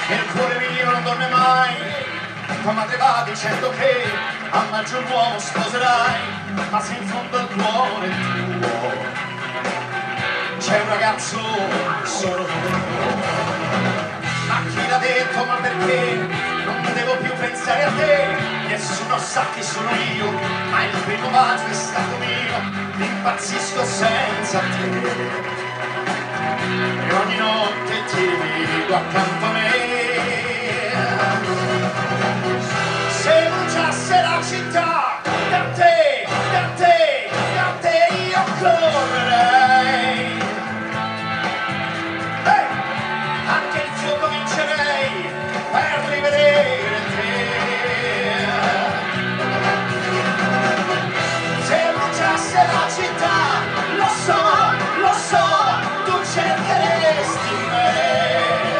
e il cuore mio non dorme mai. Tua madre va dicendo che a maggio un uomo sposerai, ma se in fondo al cuore tuo c'è un ragazzo solo tuo. Ma chi l'ha detto, ma perché? Non devo più pensare a te, nessuno sa chi sono io, ma il primo bacio è stato mio, impazzisco senza te. E ogni notte ti vedo accanto a me. Se bruciasse la città, da te, da te, da te io correrei. Hey! Anche il fuoco vincerei per rivedere te. Se bruciasse la città, lo so, tu cercheresti me.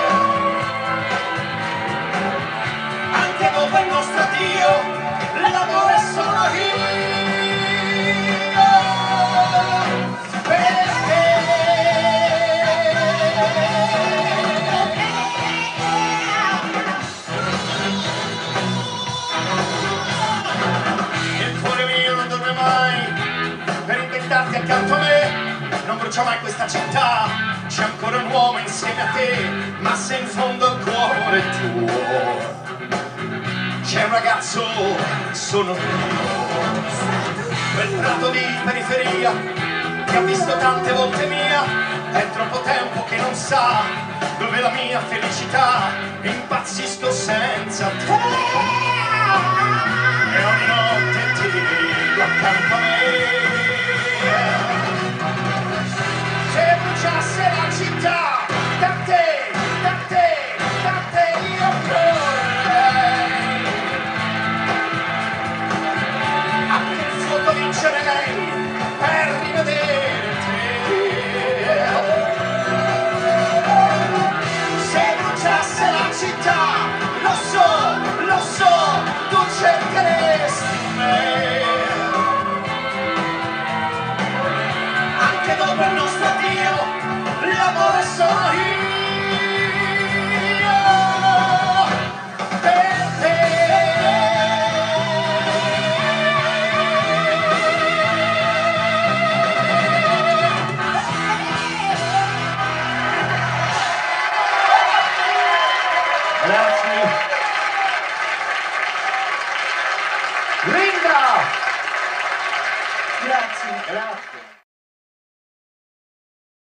Anche dopo il nostro addio, l'amore sono io. Per inventarti accanto a me, non brucia mai questa città, c'è ancora un uomo insieme a te, ma se in fondo al cuore tuo c'è un ragazzo, sono io. Quel prato di periferia che ha visto tante volte mia, è troppo tempo che non sa dove la mia felicità, impazzisco senza te. E ogni notte ti vedo accanto a me. Se bruciasse la città, da te, da te, da te io correrei. Anche il fuoco vincerei per rivedere te. Se bruciasse la città, lo so, tu cercheresti me. Anche dopo il nostro addio, l'amore sono io.